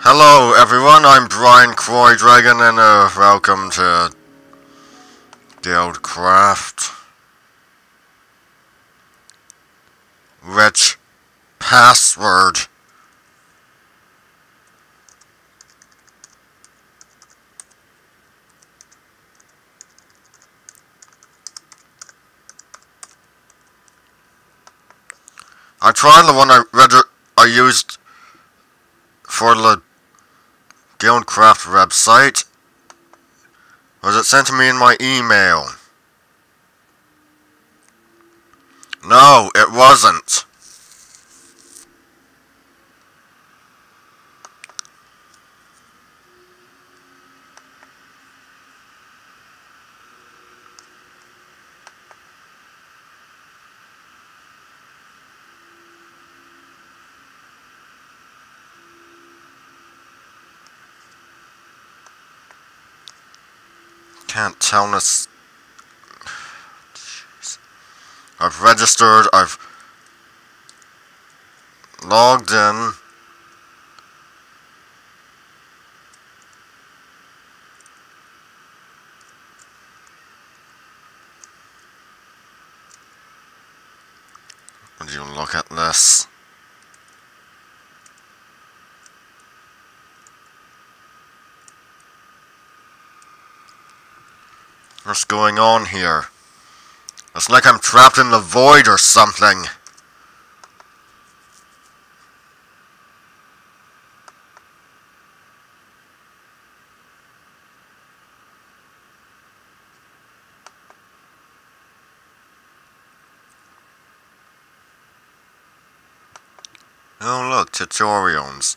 Hello everyone, I'm Brian Croy Dragon and welcome to Guildcraft. Which password? I tried the one I used for the Guildcraft website. Was it sent to me in my email? No, it wasn't. Can't tell this. Jeez. I've registered, I've logged in. Would you look at this? What's going on here? It's like I'm trapped in the void or something. Oh look, tutorials.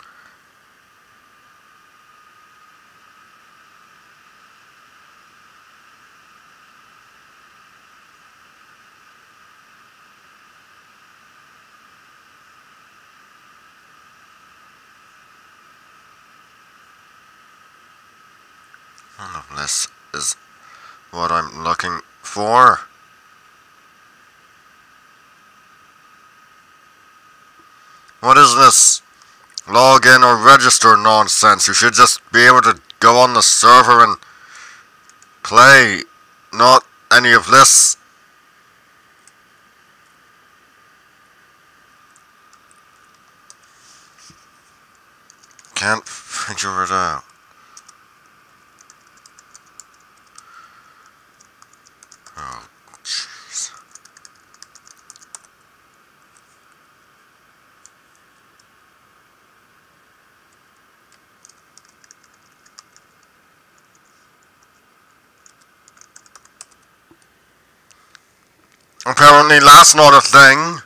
This is what I'm looking for. What is this login or register nonsense? You should just be able to go on the server and play, not any of this. Can't figure it out. Oh, jeez. Apparently that's not a thing.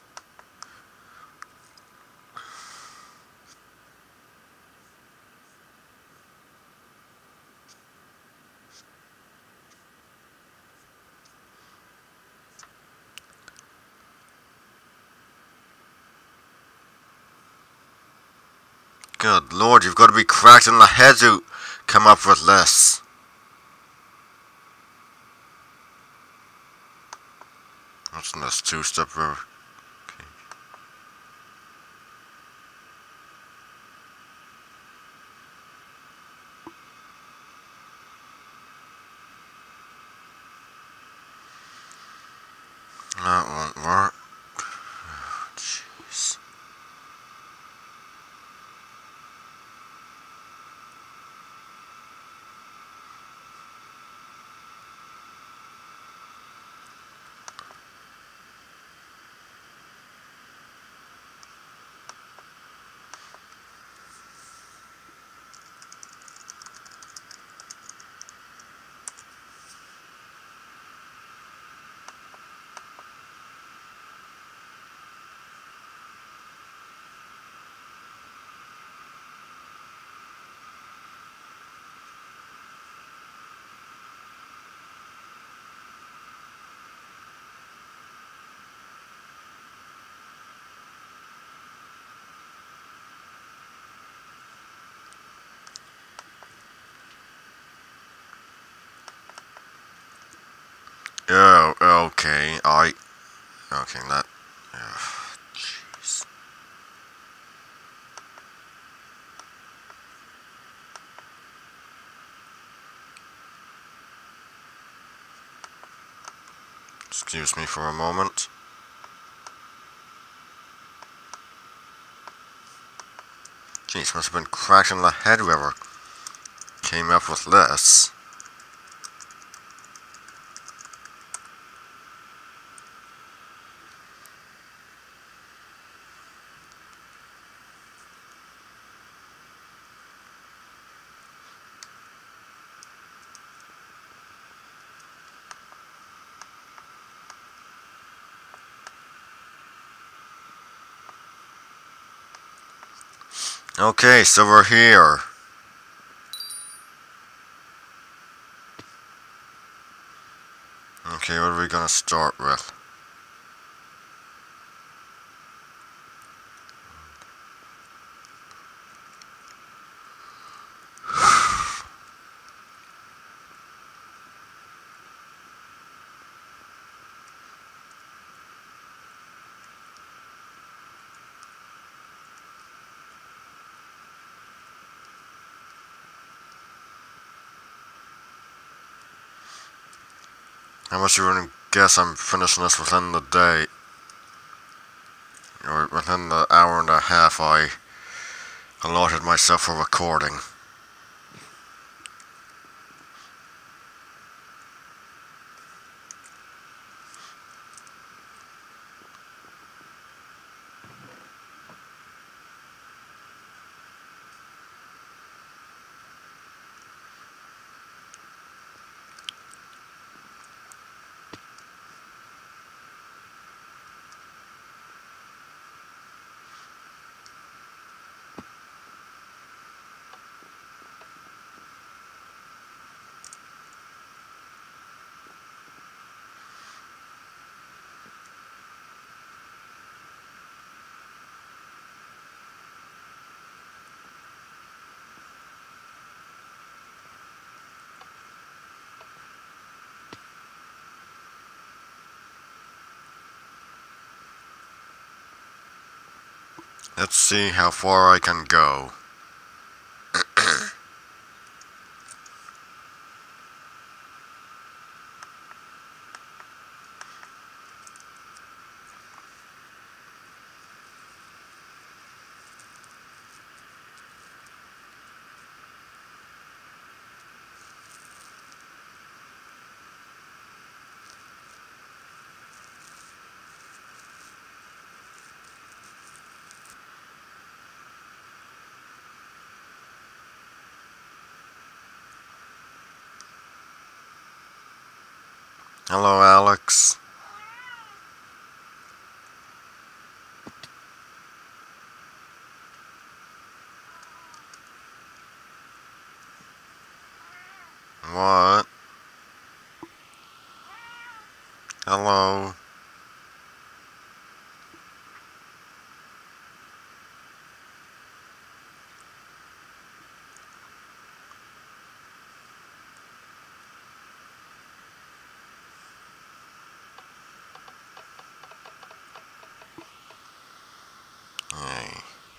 Good lord, you've got to be cracked in the head to come up with this. What's in this two-step river? Okay. That won't work. Oh, jeez. Oh, okay, okay, that, jeez. Excuse me for a moment. Jeez, must have been cracked in the head whoever came up with this. Okay, so we're here. Okay, what are we gonna start with? How much you gonna guess I'm finishing this within the day? Or within the hour and a half I allotted myself for recording. Let's see how far I can go. Hello, Alex. What? Hello. Hey.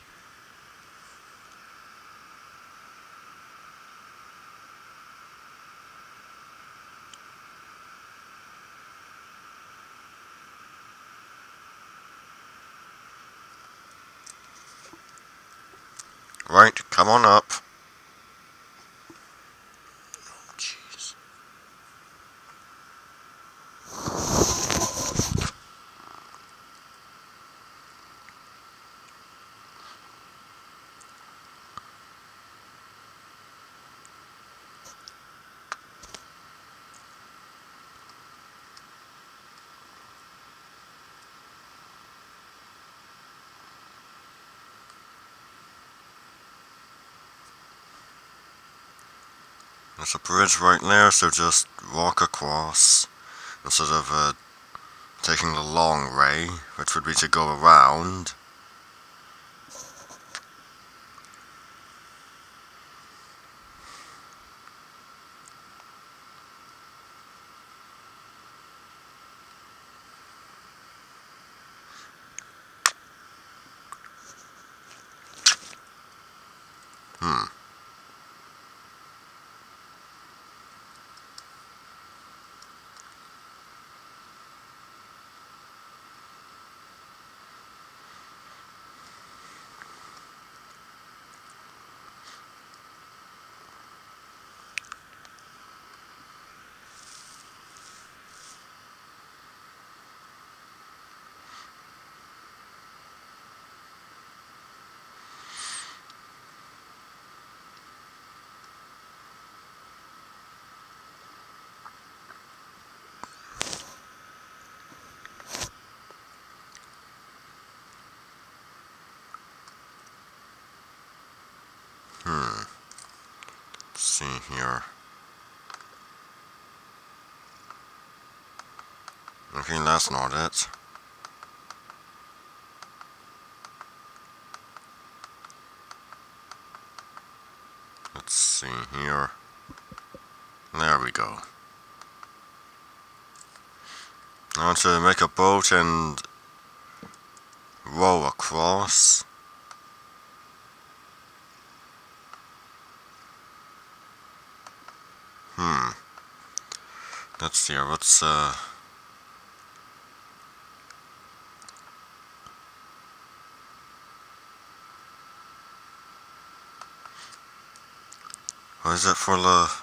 Right, come on up. Jeez. There's a bridge right there, so just walk across instead of taking the long way, which would be to go around. Let's see here. Okay, that's not it. Let's see here. There we go. I want to make a boat and row across. Let's see here, what's what is it for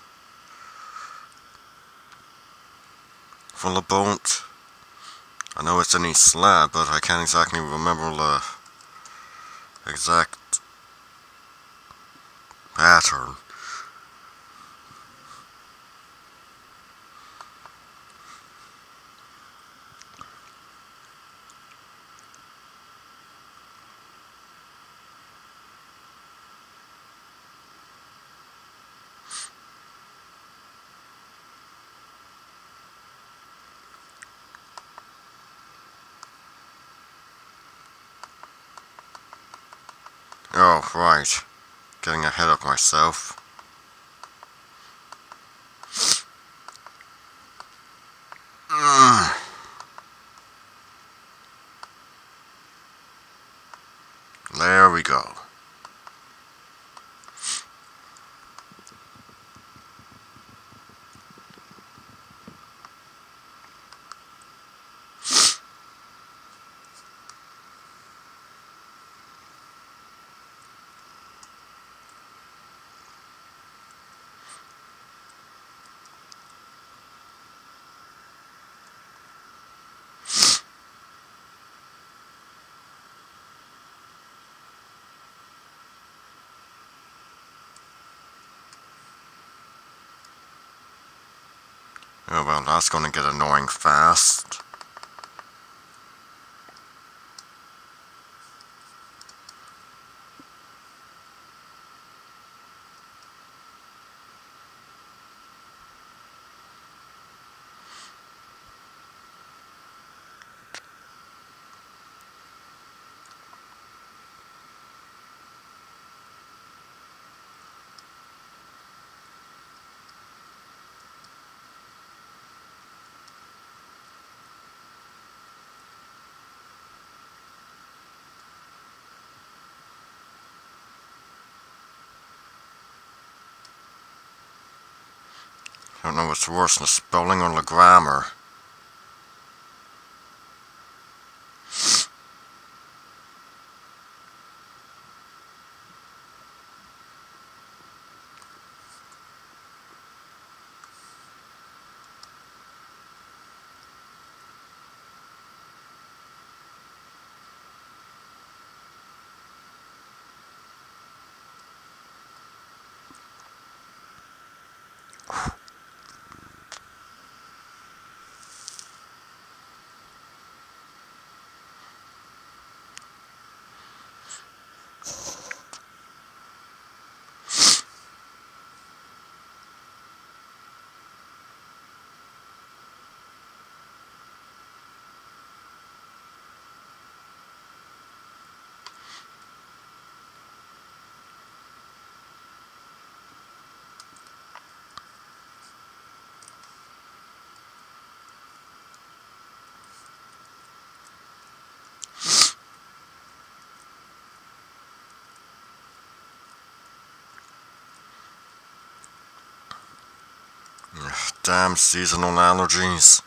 the boat? I know it's any slab, but I can't exactly remember the exact pattern. Oh, right. Getting ahead of myself. There we go. Oh well, that's gonna get annoying fast. I don't know what's worse, the spelling or the grammar. Damn seasonal allergies.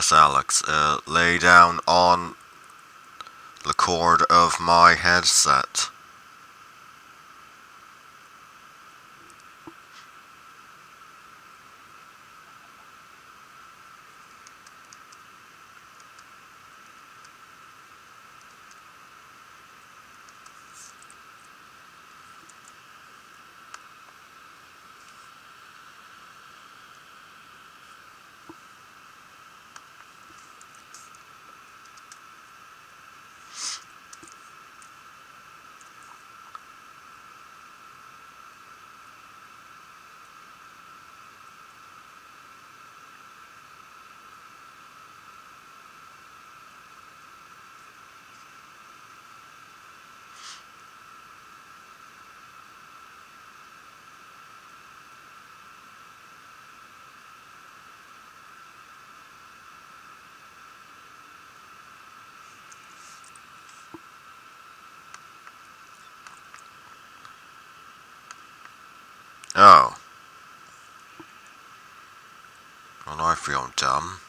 Yes, Alex, lay down on the cord of my headset. Oh. Well, I feel dumb.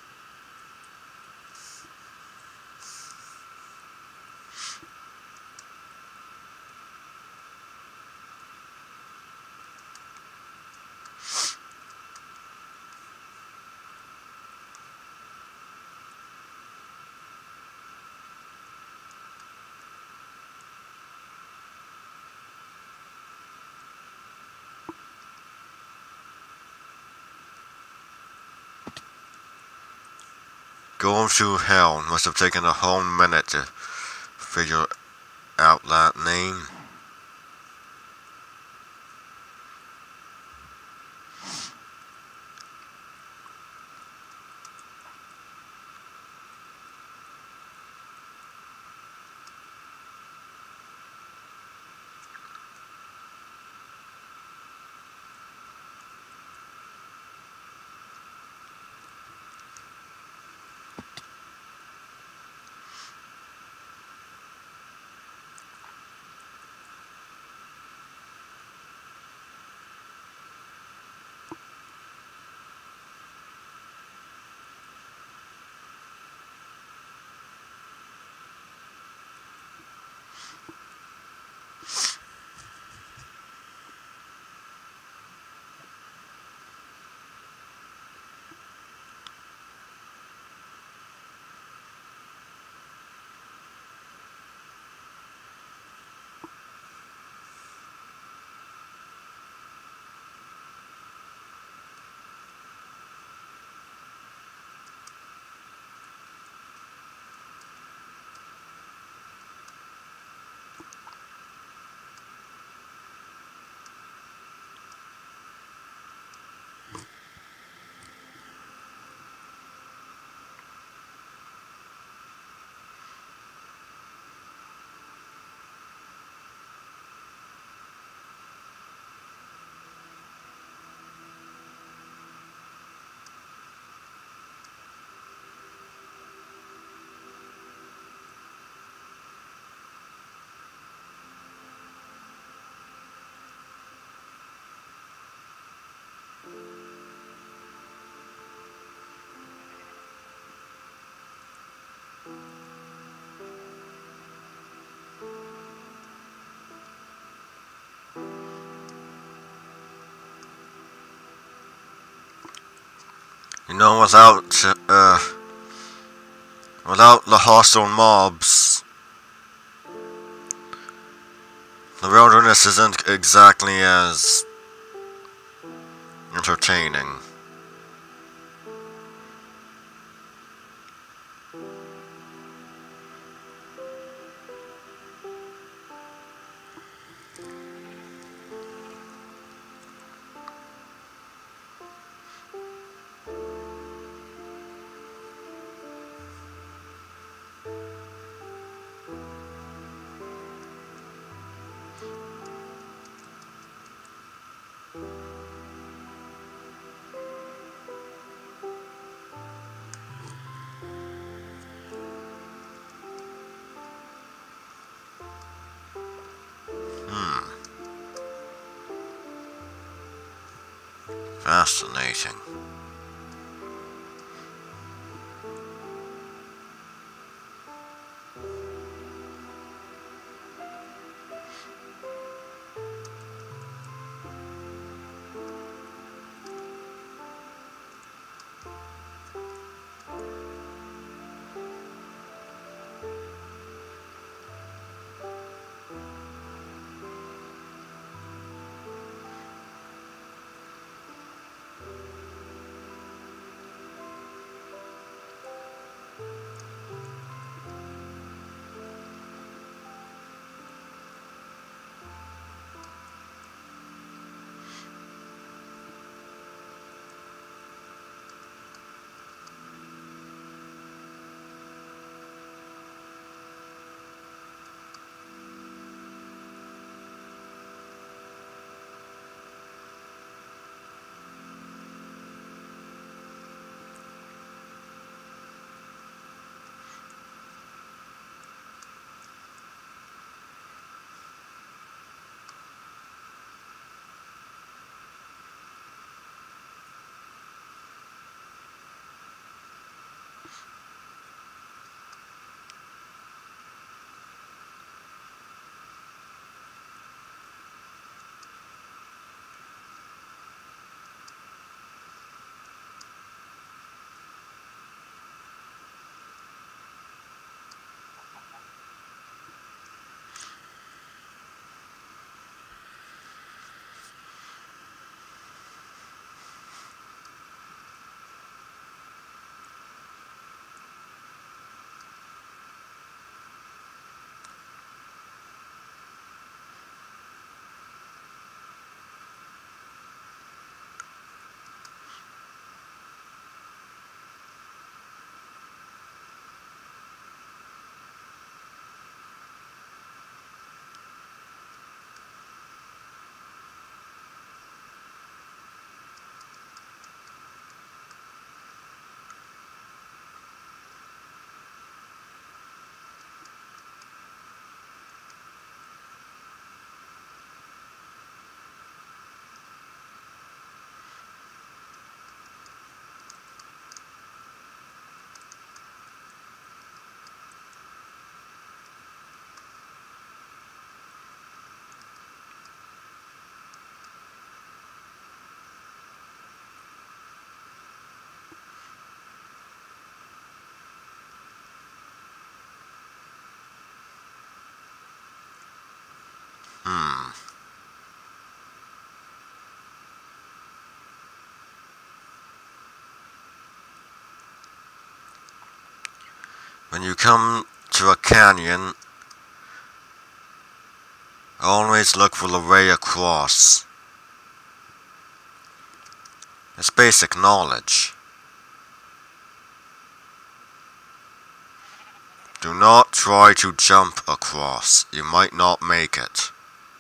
Going through hell must have taken a whole minute to figure out that name. You know, without the hostile mobs, the wilderness isn't exactly as entertaining. Fascinating. When you come to a canyon, always look for the way across. It's basic knowledge. Do not try to jump across. You might not make it.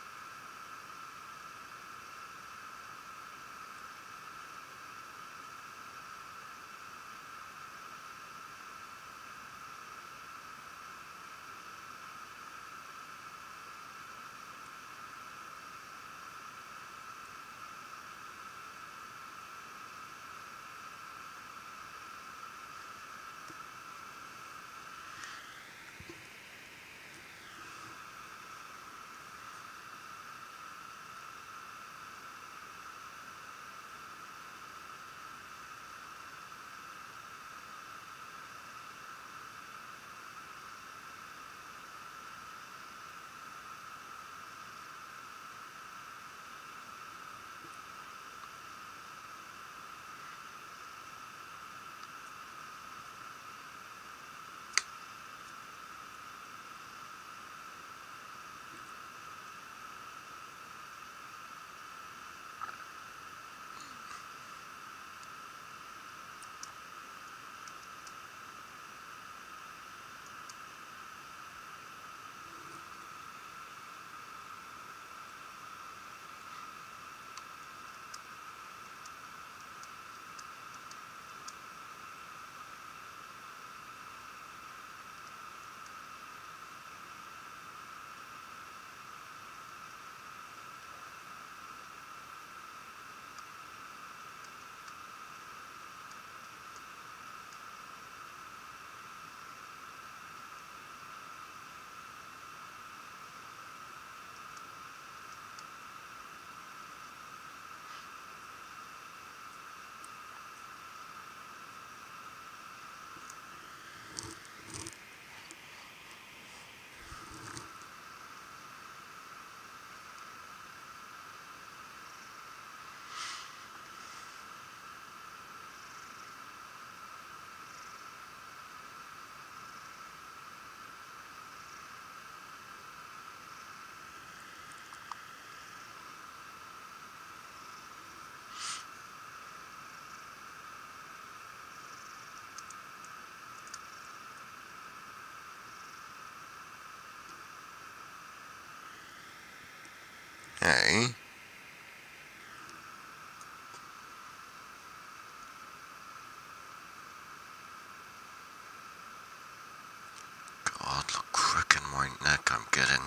Hey. God, the crick in my neck I'm getting.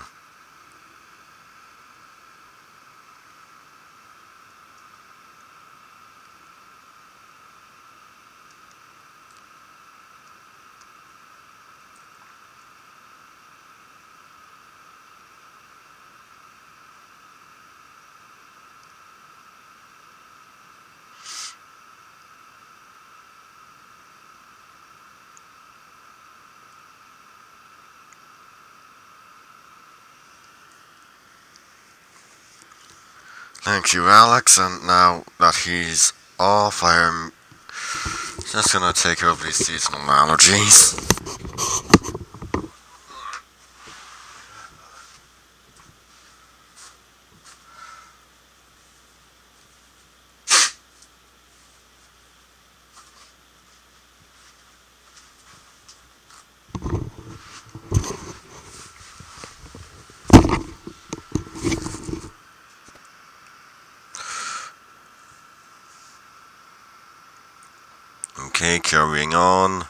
Thank you, Alex, and now that he's off, I'm just gonna take care of these seasonal allergies. Okay, carrying on.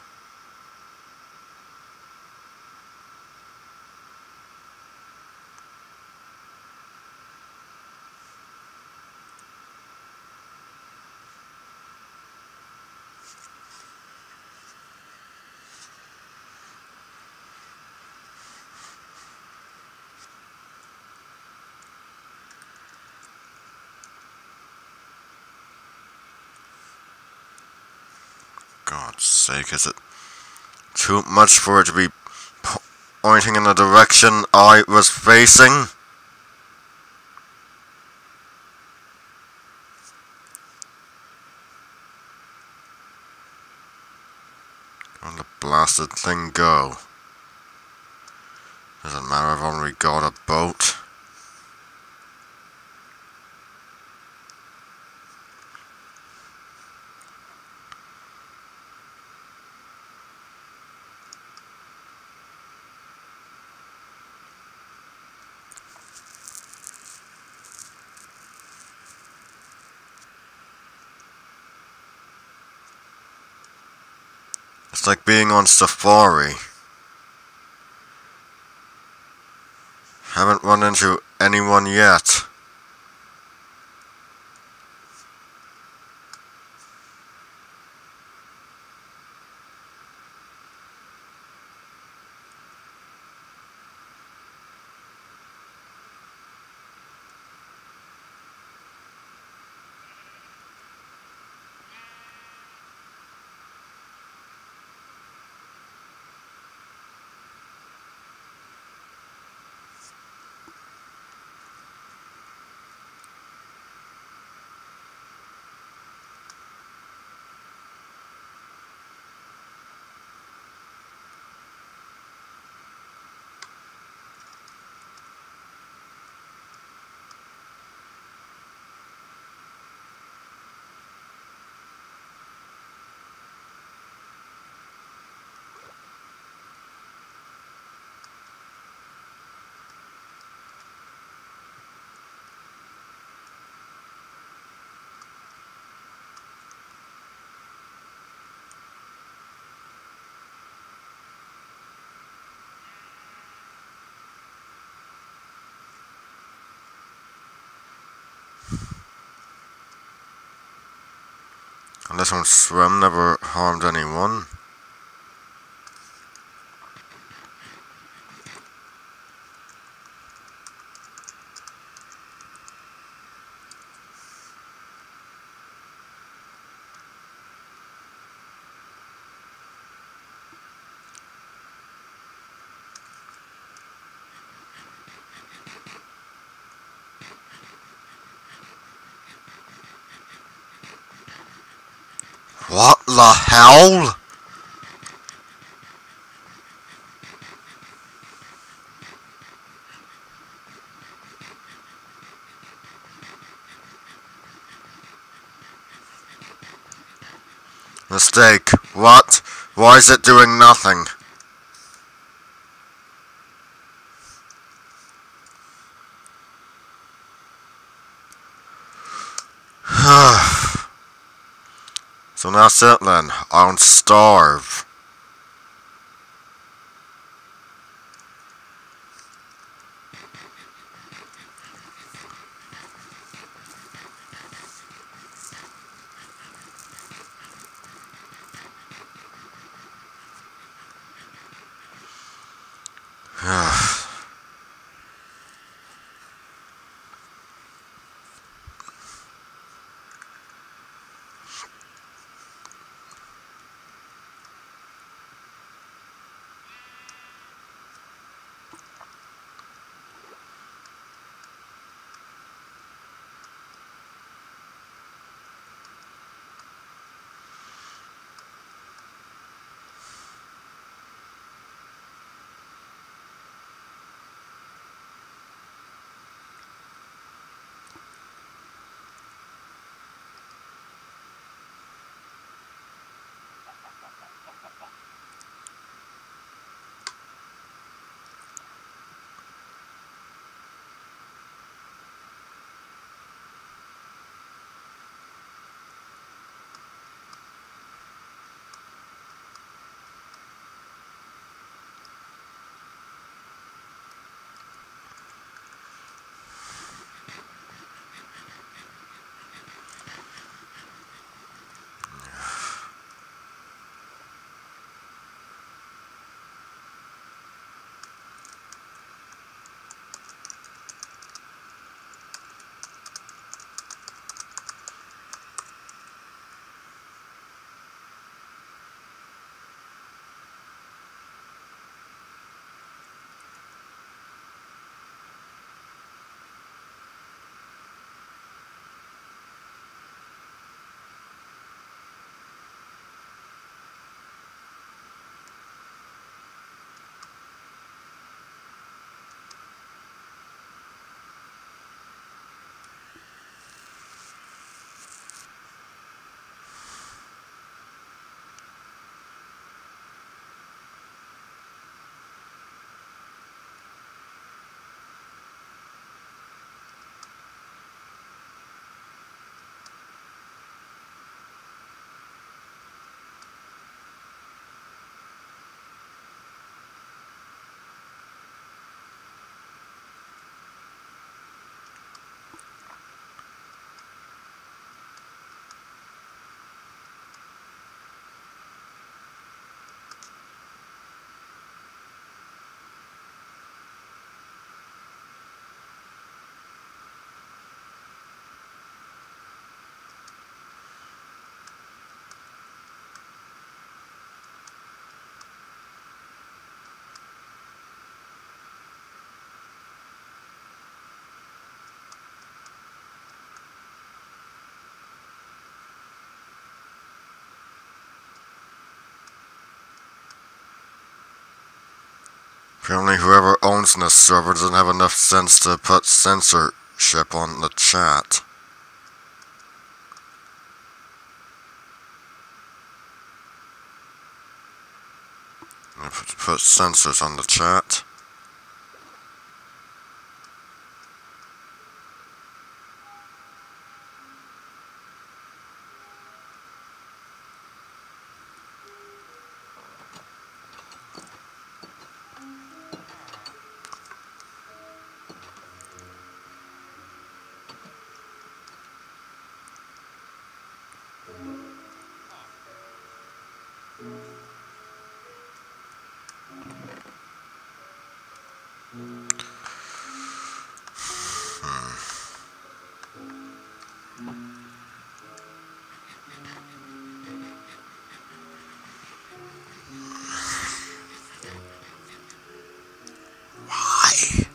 God's sake, is it too much for it to be pointing in the direction I was facing? Where'd the blasted thing go? Doesn't matter, I've already got a boat. It's like being on safari. Haven't run into anyone yet. Unless on swim never harmed anyone. What the hell? Mistake. What? Why is it doing nothing? So that's it then. I don't starve. Apparently whoever owns this server doesn't have enough sense to put censorship on the chat. Put censors on the chat. Why?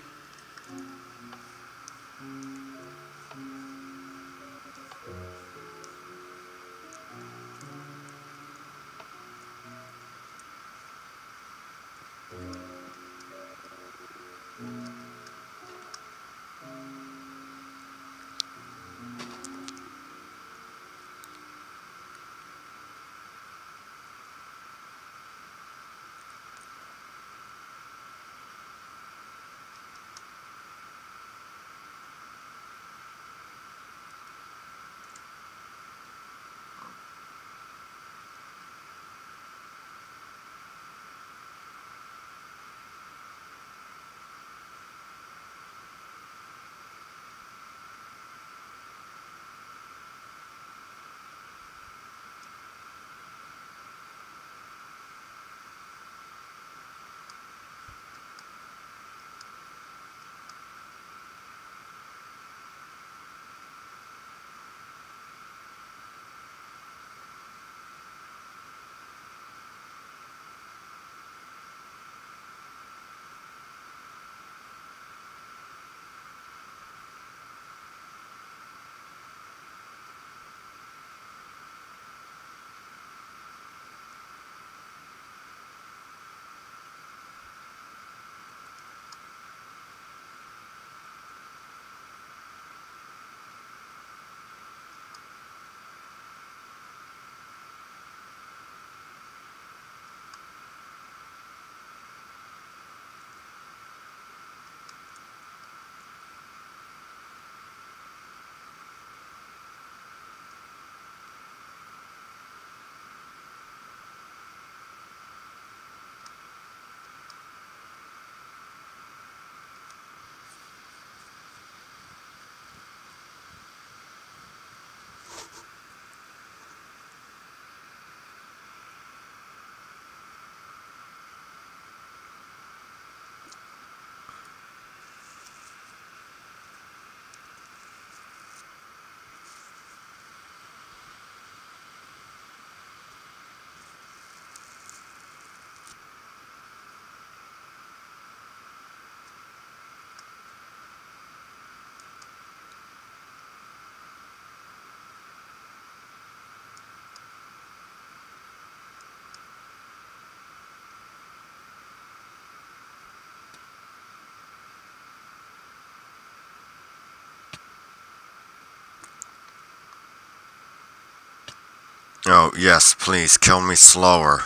Oh, yes, please, kill me slower.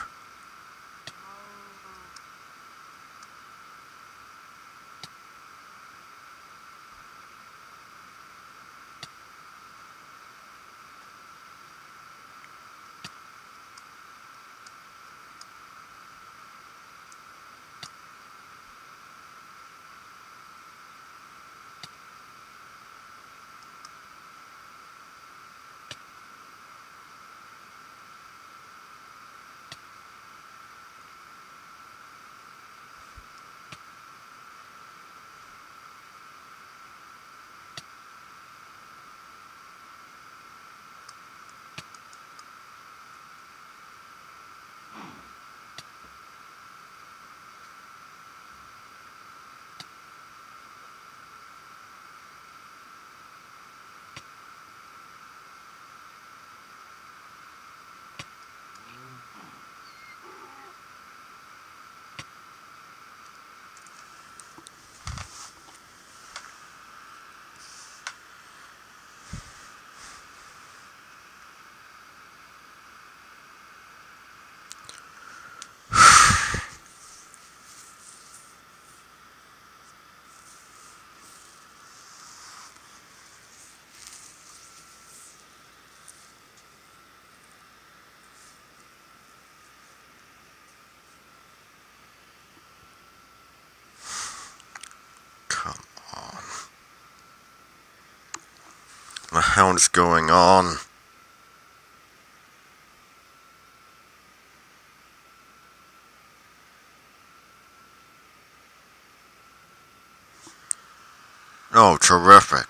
the hell is going on? Oh, terrific.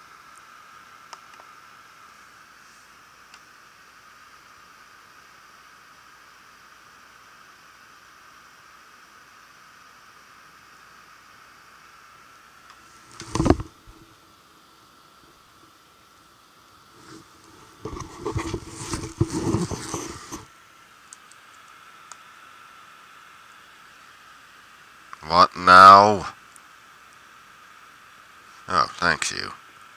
What now? Oh, thank you.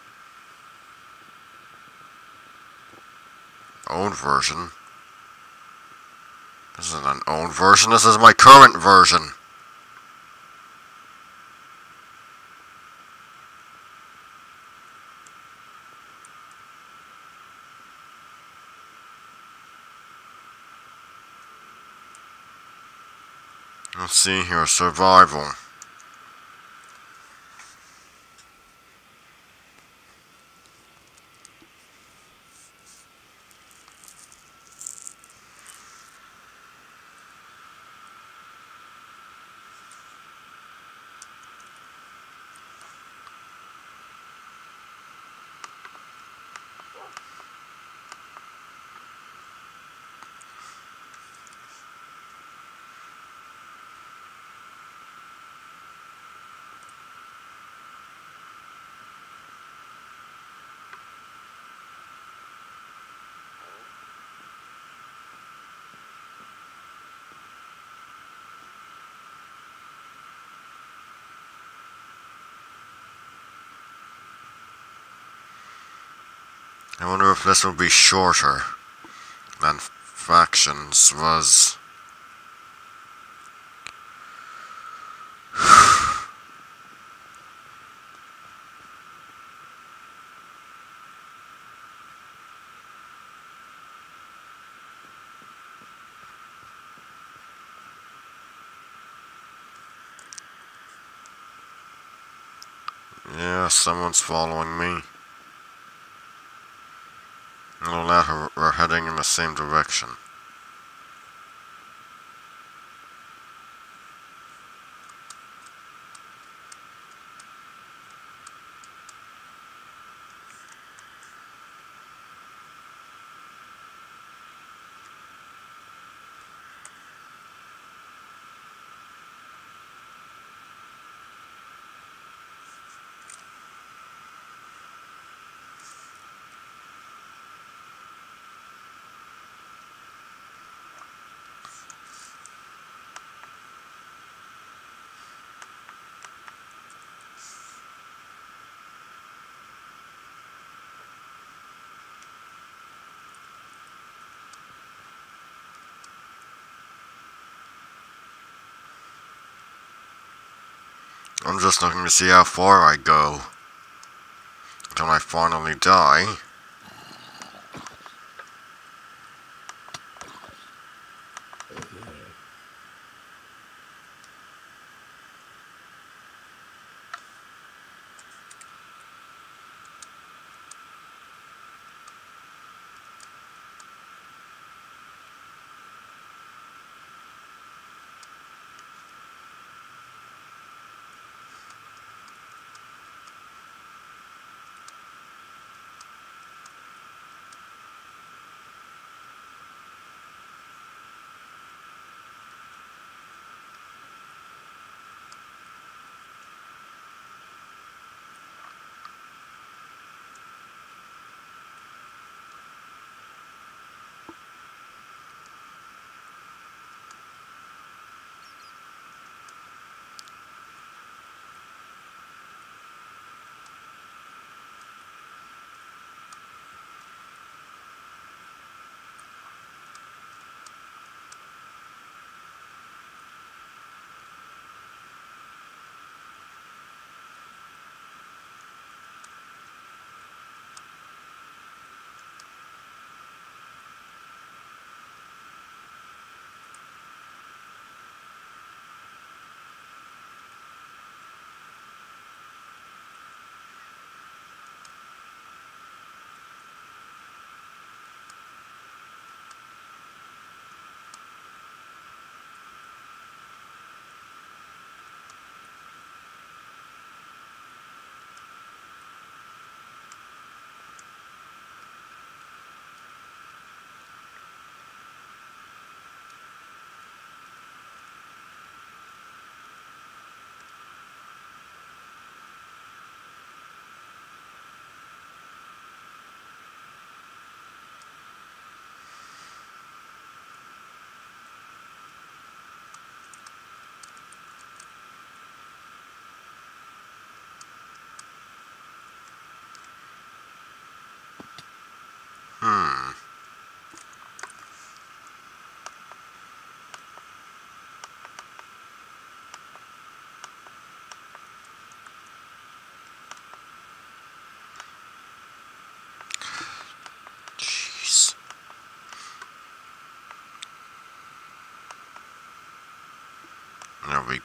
Old version? This isn't an old version, this is my current version. Let's see here, survival. I wonder if this will be shorter than Factions was. Yeah, someone's following me. Well, that we're heading in the same direction. I'm just looking to see how far I go until I finally die.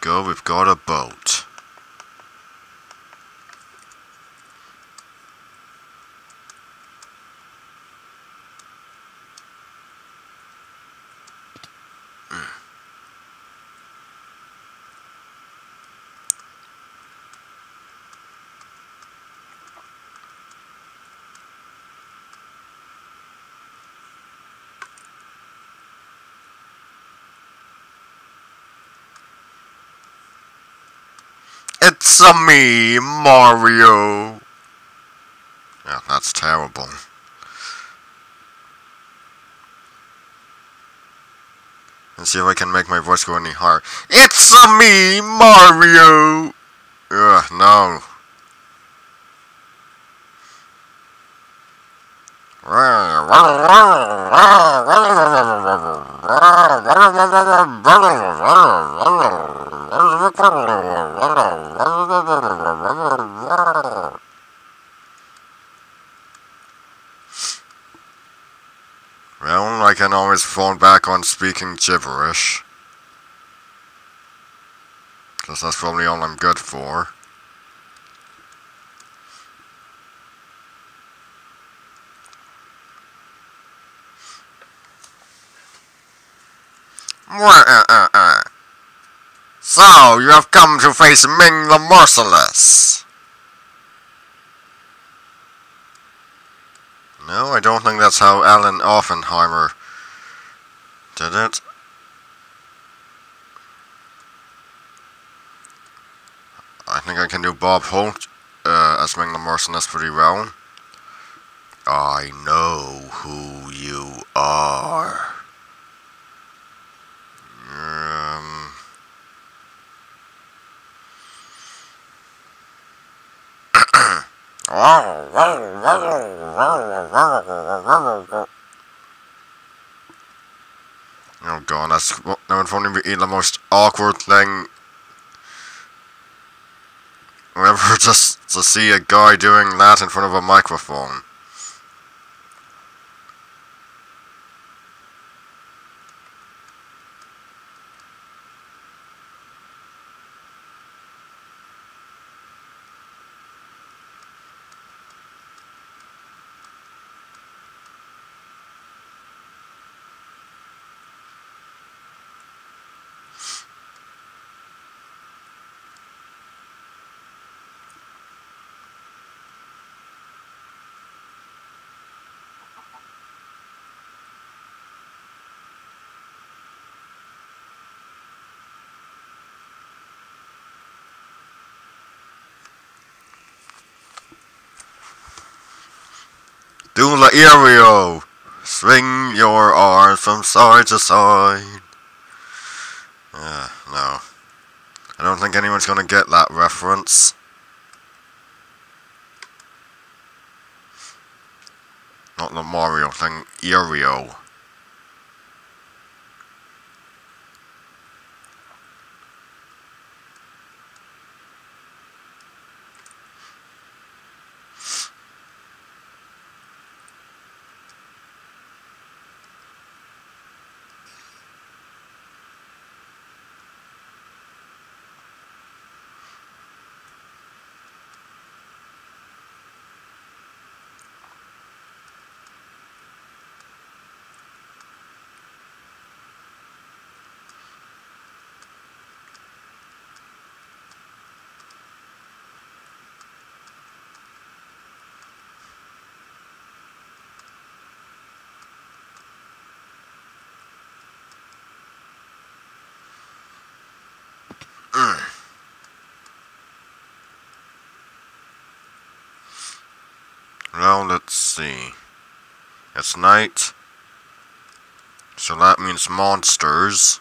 go. We've got a boat. It's a me, Mario. Yeah, that's terrible. Let's see if I can make my voice go any higher. It's a me, Mario. Ugh, no. Well, I can always fall back on speaking gibberish. Because that's probably all I'm good for. So, you have come to face Ming the Merciless. No, I don't think that's how Alan Oppenheimer did it. I think I can do Bob Holt as Ming the Merciless pretty well. I know who you are. Oh god, that would probably be the most awkward thing ever, just to see a guy doing that in front of a microphone. Do the aerial! Swing your arms from side to side. No. I don't think anyone's gonna get that reference. Not the Mario thing, aerial. Well, let's see. It's night. So that means monsters.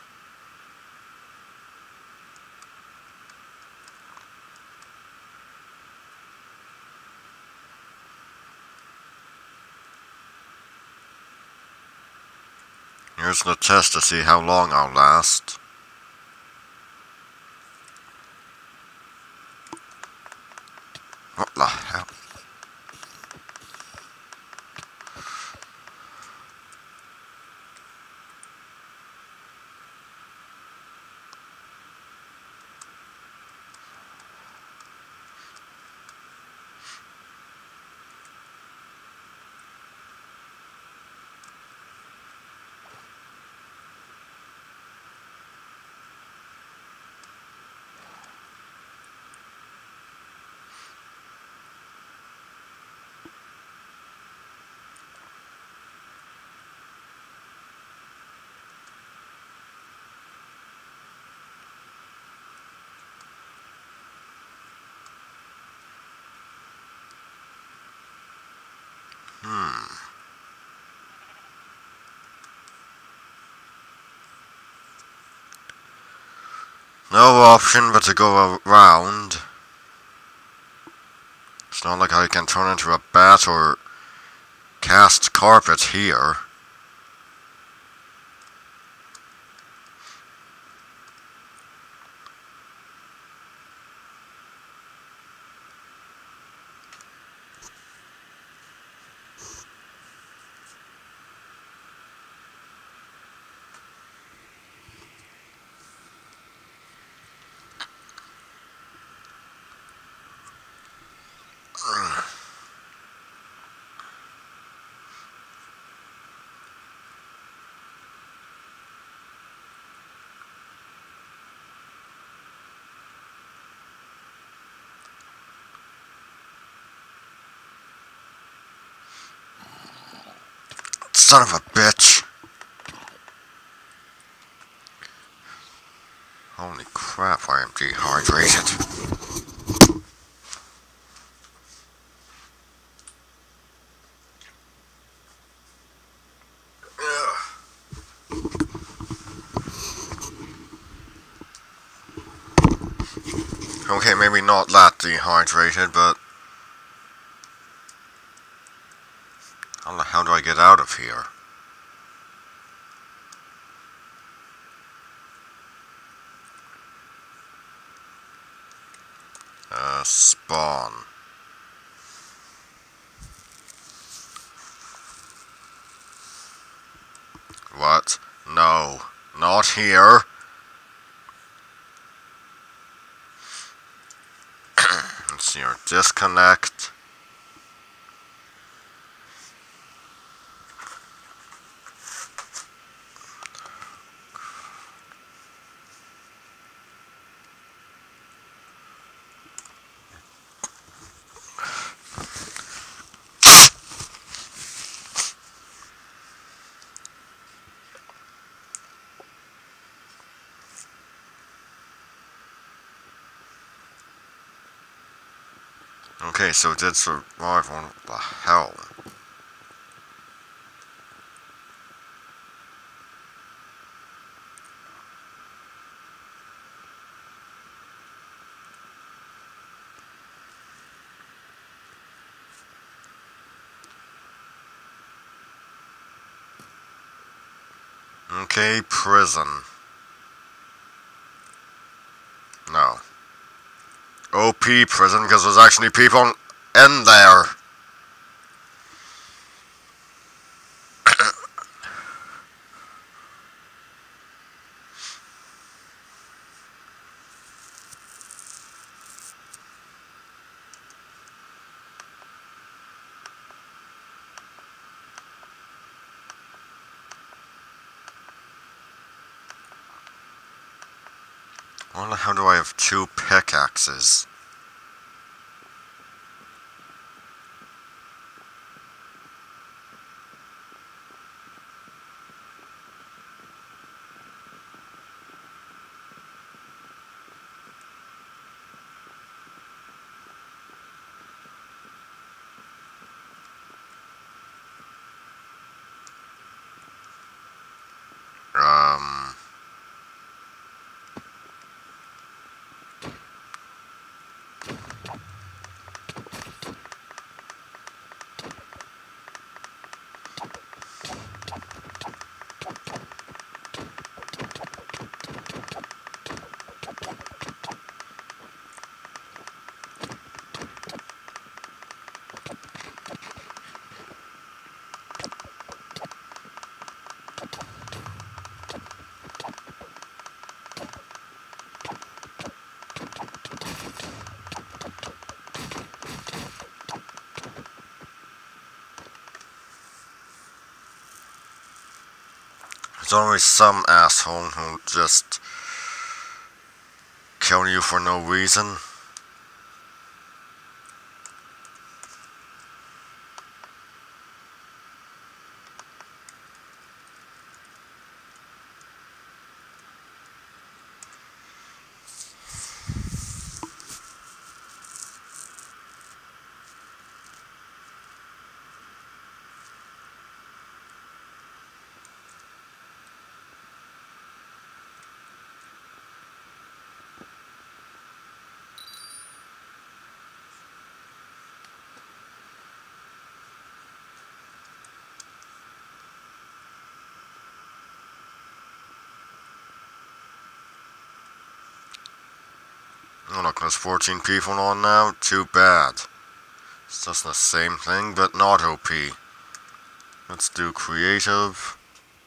Here's the test to see how long I'll last. What the hell? no option but to go around. It's not like I can turn into a bat or cast carpet here. Son of a bitch. Holy crap, I am dehydrated. Okay, maybe not that dehydrated, but how the hell do I get out of here? Spawn. What? No. Not here. Let's see here. Disconnect. Okay, so it did survive. What the hell? Okay, prison. No. OP prison, because there's actually people in there. Why the hell do I have 2 pickaxes? There's always some asshole who'll just kill you for no reason. Oh look, there's 14 people on now. Too bad. It's just the same thing, but not OP. Let's do creative.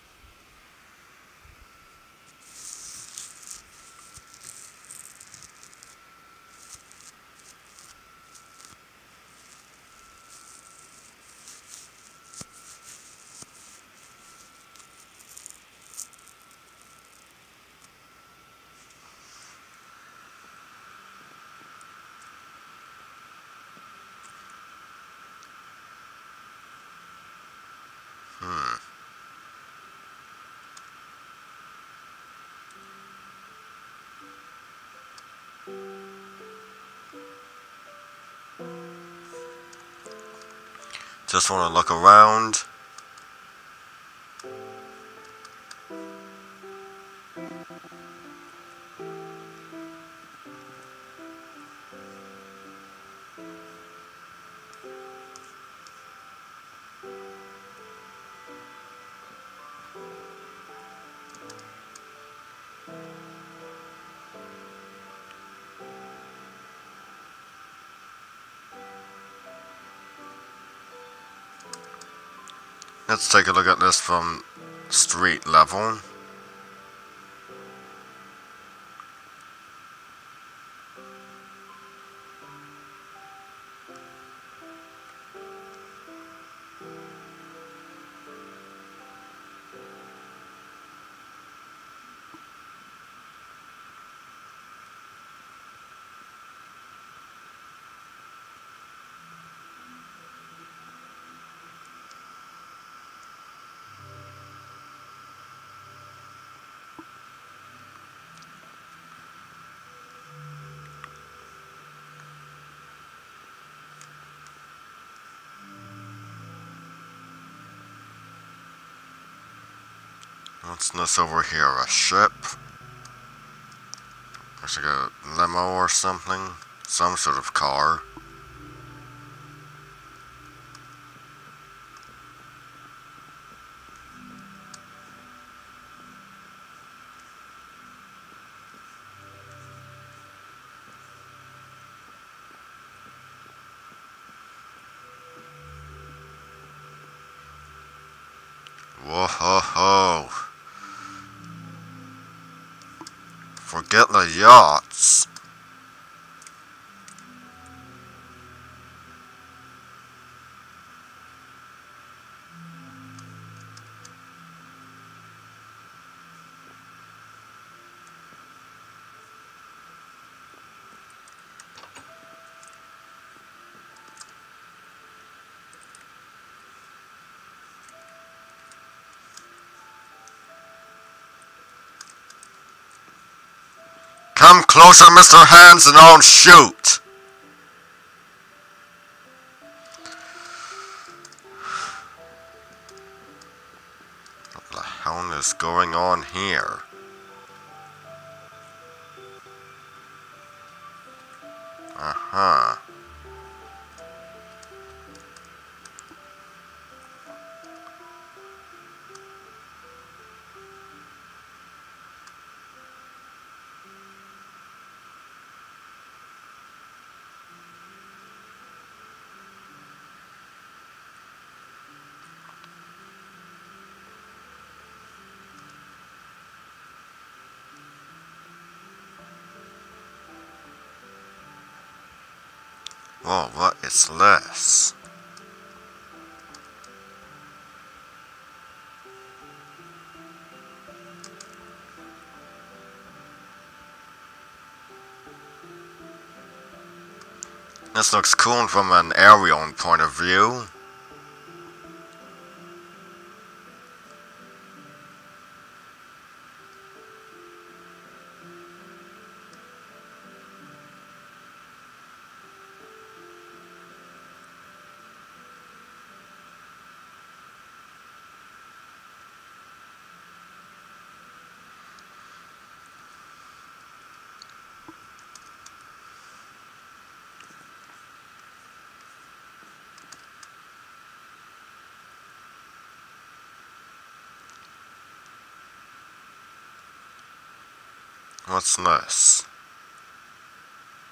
Just want to look around. Let's take a look at this from street level. What's this over here? A ship? Looks like a limo or something. Some sort of car. Whoa-ho-ho. Forget the yachts. Come closer, Mr. Hands, and I'll shoot! What the hell is going on here? Uh-huh. Whoa, what is this? This looks cool from an aerial point of view. What's this?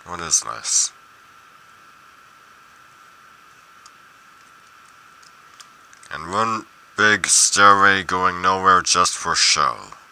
What is this? And one big stairway going nowhere just for show.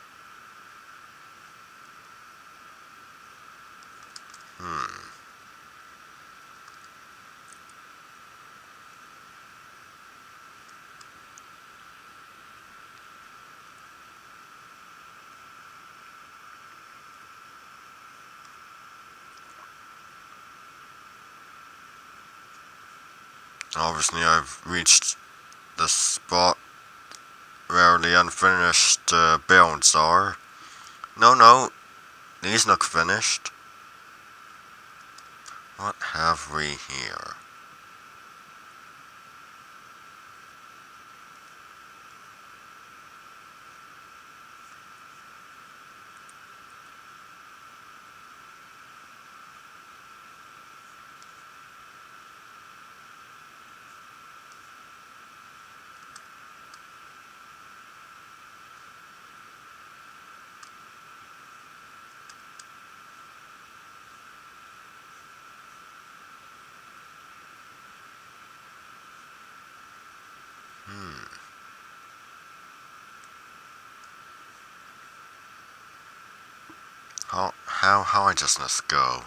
Obviously I've reached the spot where the unfinished builds are. No, these look finished. What have we here? How I just must go?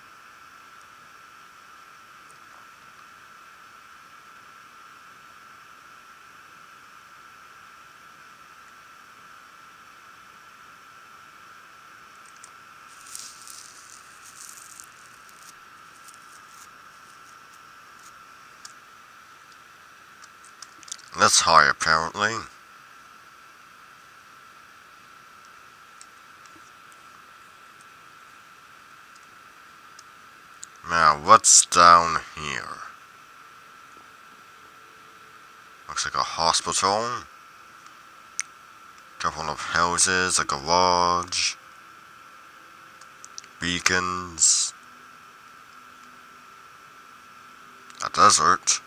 That's high, apparently. Now, what's down here? Looks like a hospital. Couple of houses, a garage. Beacons. A desert.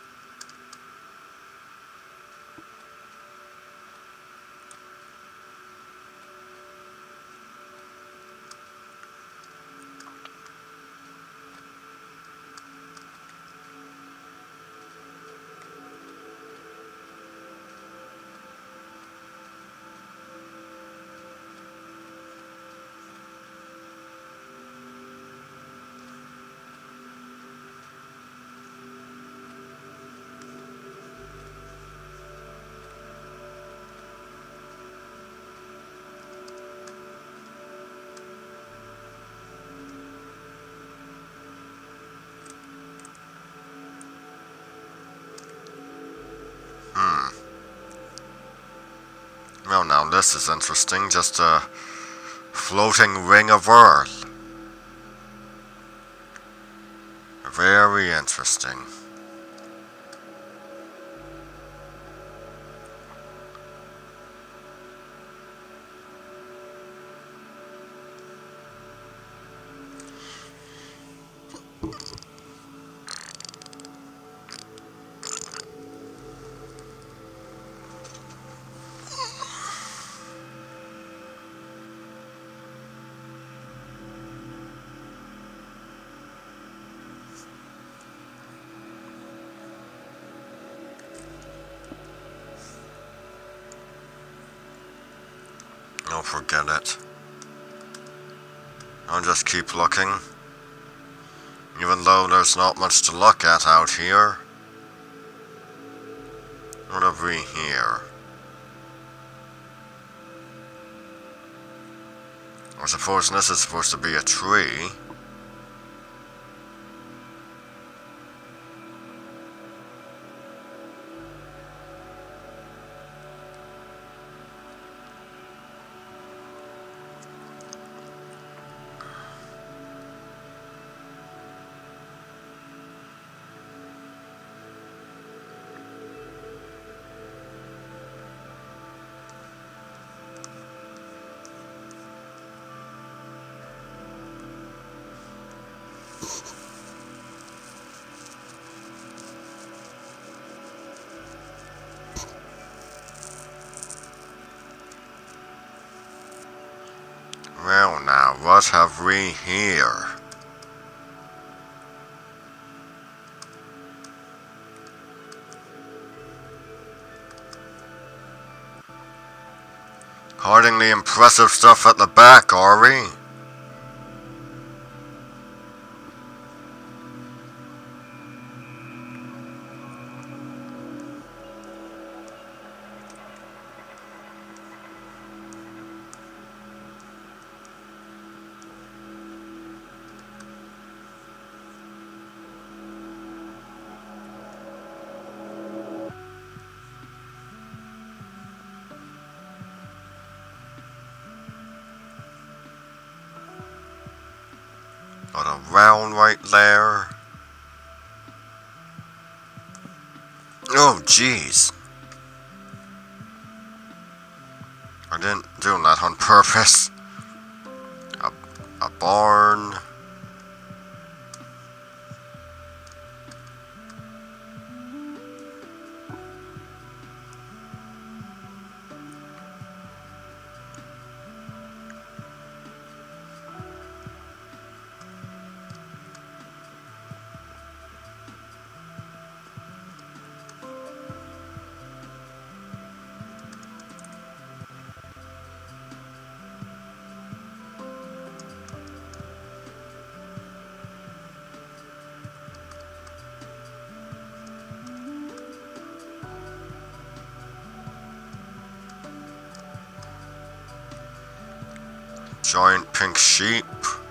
Well, now this is interesting. Just a floating ring of Earth. Very interesting. Oh, forget it. I'll just keep looking. Even though there's not much to look at out here. What have we here? I suppose this is supposed to be a tree. Well now, what have we here? Hiding the impressive stuff at the back, are we? Got a round right there. Oh, jeez. I didn't do that on purpose. A barn. Giant pink sheep.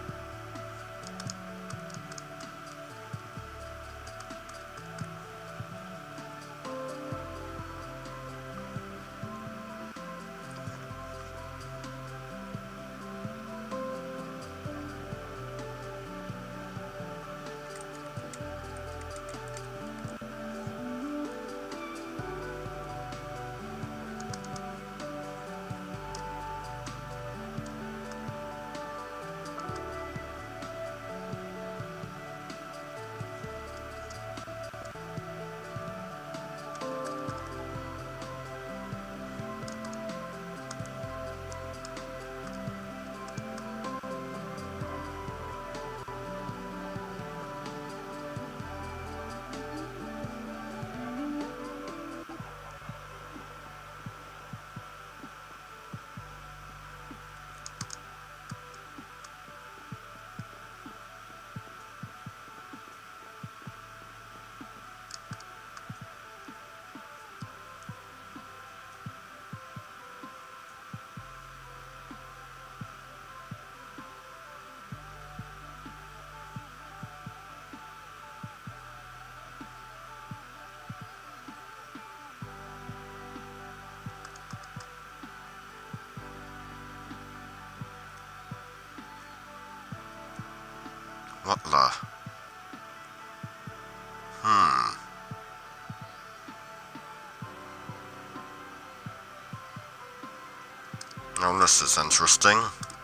What the? Now this is interesting.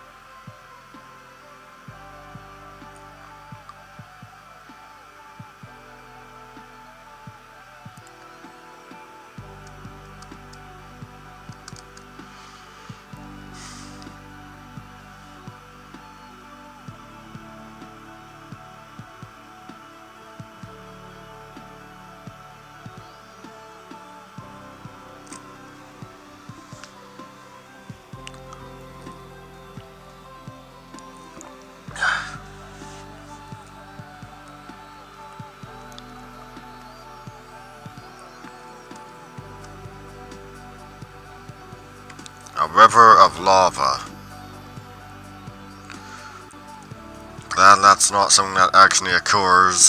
A river of lava. Glad that's not something that actually occurs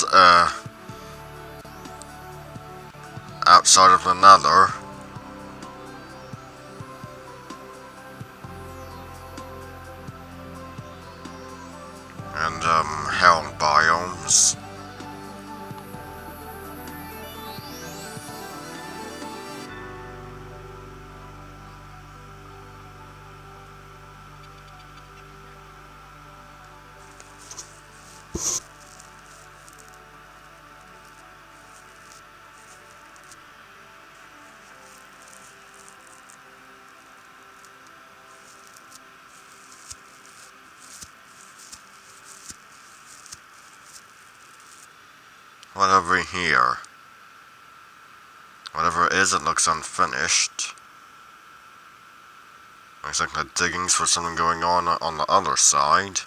outside of the Nether. And hell biomes. What have we here? Whatever it is, it looks unfinished. Looks like the diggings for something going on the other side.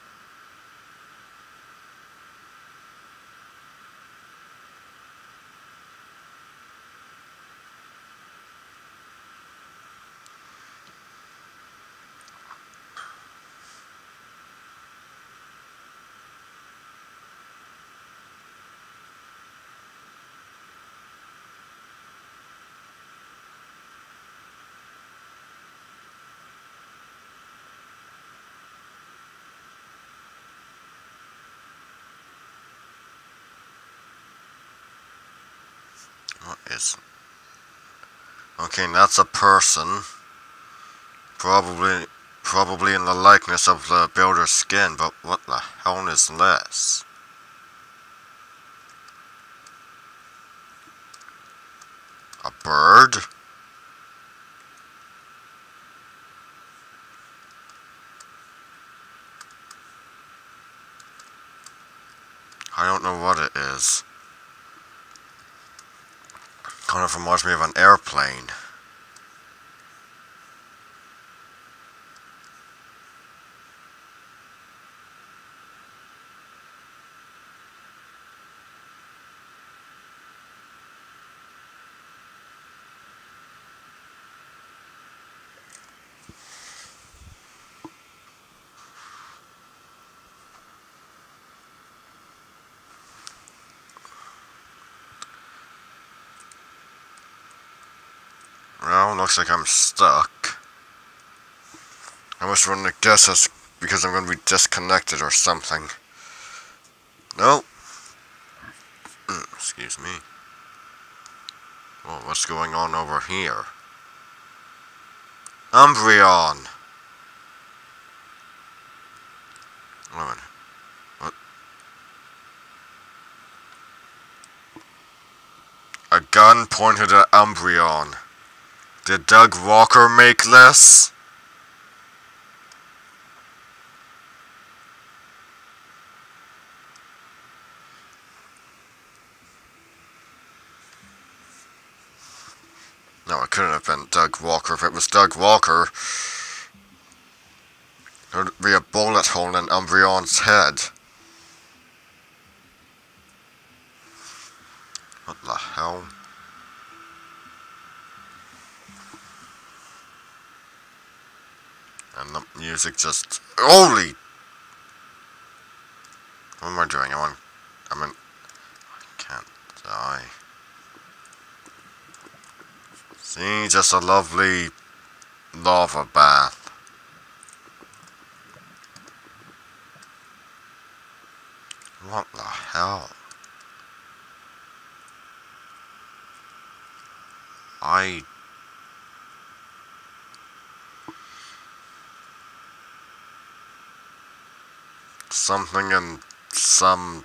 What is... Okay, that's a person. Probably in the likeness of the builder's skin, but what the hell is this? A bird? I don't know what it is. Kind of reminds me of an airplane. Well, looks like I'm stuck. I must run to guess that's because I'm going to be disconnected or something. Nope. Excuse me. Well, what's going on over here? Umbreon! Wait a minute. What? A gun pointed at Umbreon. Did Doug Walker make this? No, it couldn't have been Doug Walker. If it was Doug Walker, there would be a bullet hole in Umbreon's head. What the hell? And the music just... Holy! What am I doing? I can't die. See, just a lovely lava bath. What the hell? Something in some...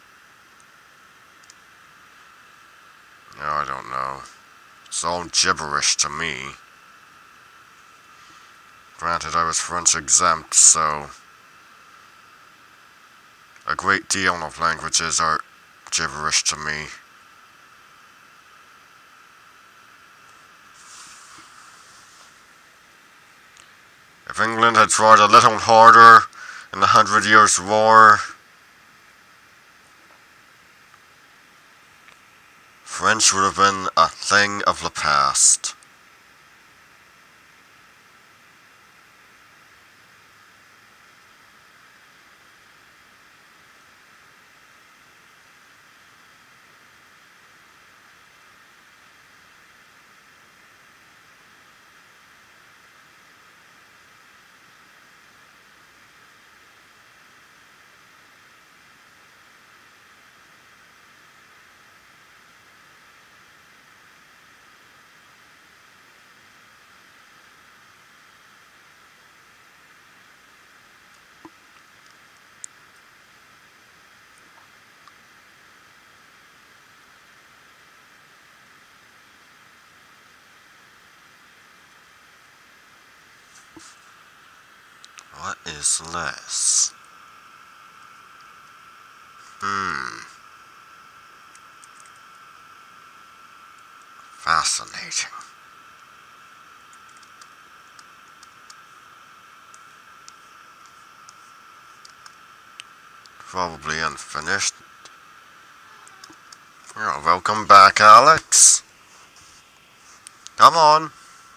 No, I don't know. It's all gibberish to me. Granted, I was French exempt, so... a great deal of languages are gibberish to me. If England had tried a little harder in the 100 Years' War, French would have been a thing of the past. What is this? Fascinating. probably unfinished. Oh, welcome back, Alex. Come on.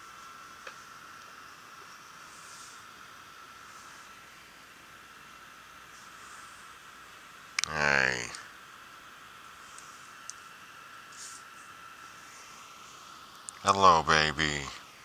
Hey. Hello, baby.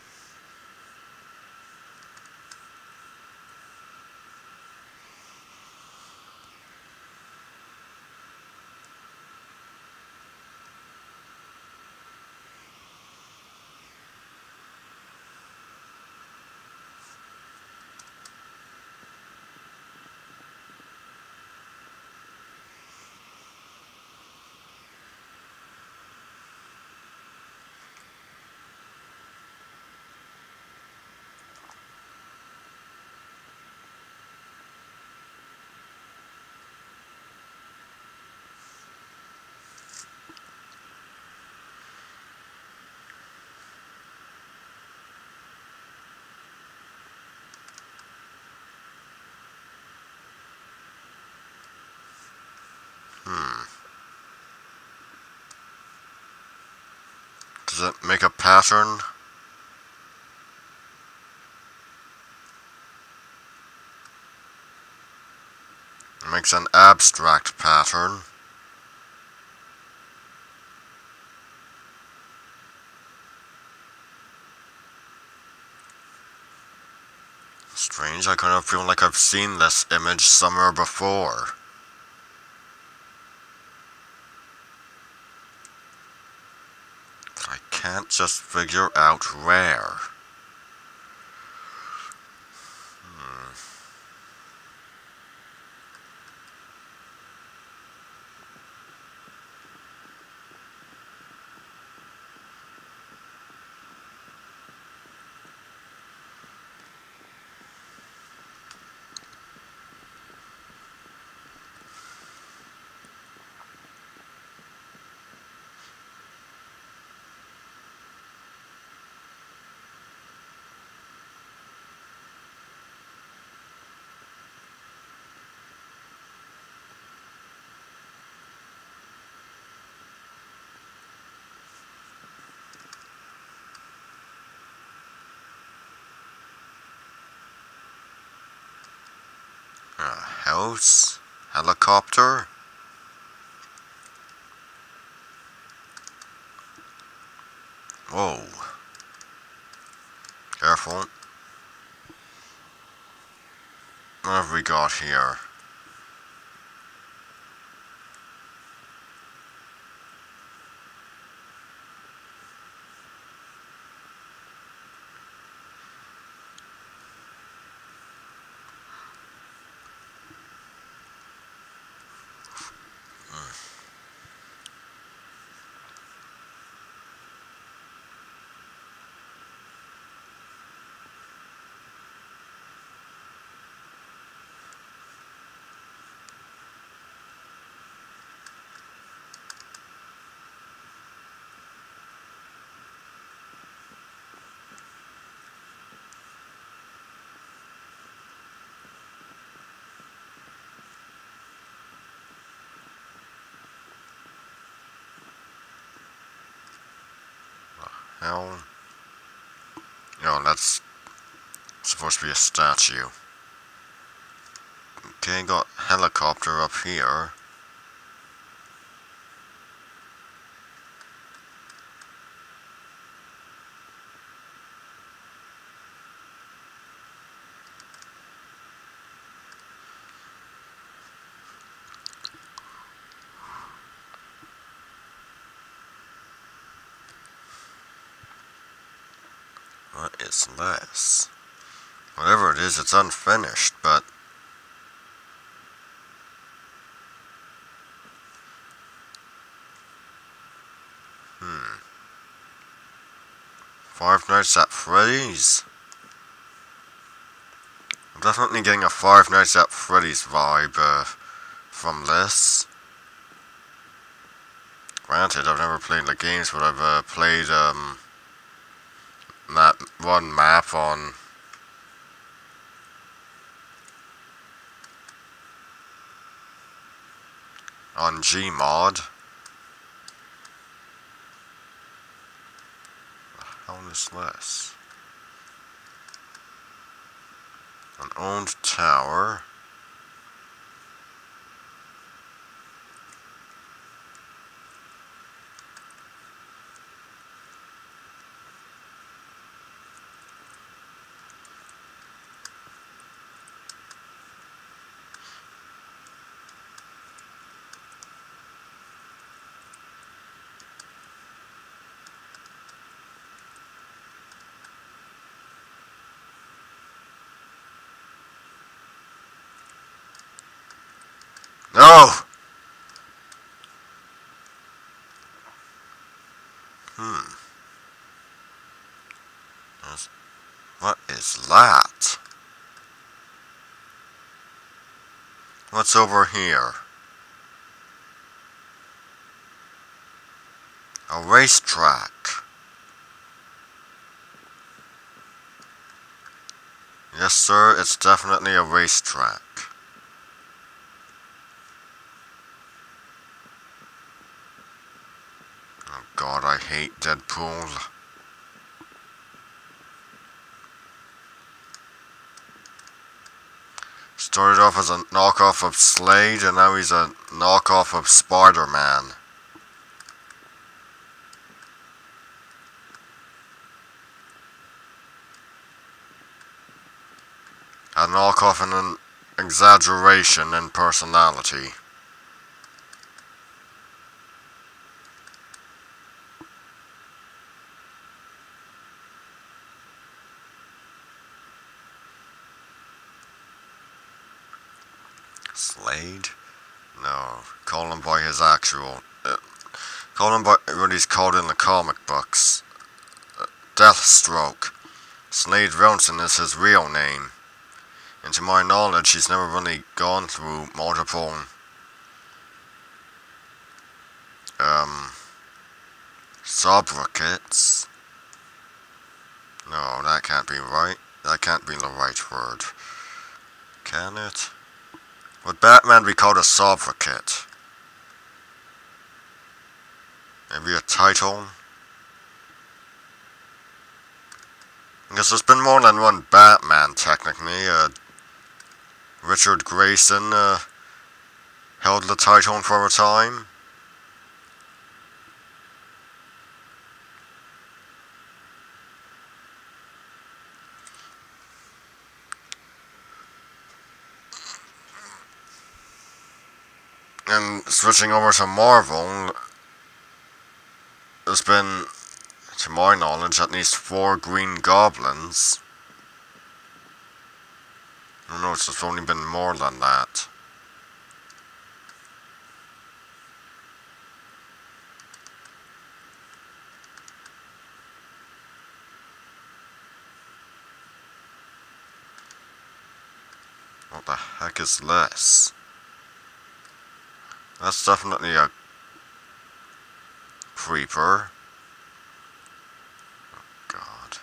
Does it make a pattern? It makes an abstract pattern. Strange, I kind of feel like I've seen this image somewhere before. But I can't just figure out where. A house? Helicopter? Whoa. Careful. What have we got here? Hell. No, that's supposed to be a statue. Okay, got helicopter up here. What is this? Whatever it is, it's unfinished, but... Five Nights at Freddy's? I'm definitely getting a Five Nights at Freddy's vibe, from this. Granted, I've never played the games, but I've, played, that one map on... on Gmod. How is this? An owned tower. No! What is that? What's over here? A racetrack. Yes, sir, it's definitely a racetrack. Oh God, I hate Deadpool. Started off as a knockoff of Slade, and now he's a knockoff of Spider-Man. A knockoff and an exaggeration in personality. Slade? No. Call him by his actual... call him by what he's called in the comic books. Deathstroke. Slade Ronson is his real name. And to my knowledge, he's never really gone through multiple... sobriquets. No, that can't be right. That can't be the right word. Can it? Would Batman be called a sobriquet? Maybe a title? Because there's been more than one Batman, technically. Richard Grayson held the title for a time. And switching over to Marvel, there's been, to my knowledge, at least 4 Green Goblins. I don't know, it's only been more than that. What the heck is this? That's definitely a creeper. Oh God.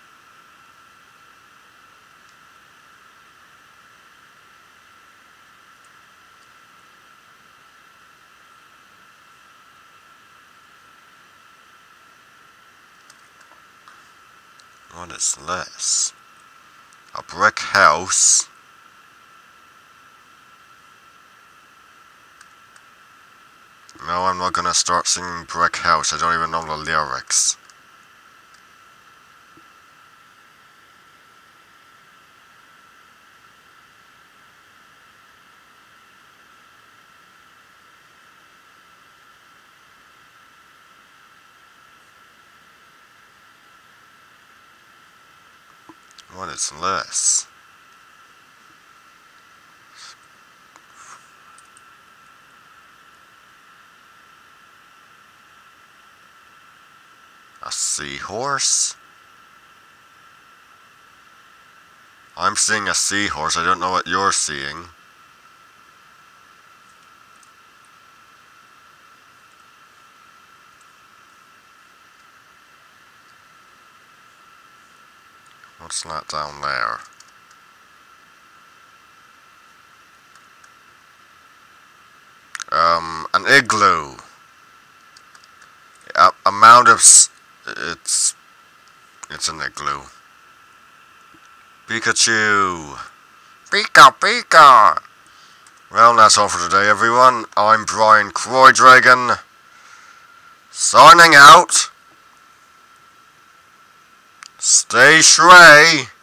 What is this? A brick house. No, I'm not gonna start singing Brick House. I don't even know the lyrics. What is this? A seahorse? I'm seeing a seahorse. I don't know what you're seeing. What's that down there? An It's an igloo. Pikachu. Pika Pika. Well, that's all for today, everyone. I'm Brian Croydragon, signing out. Stay Shrey.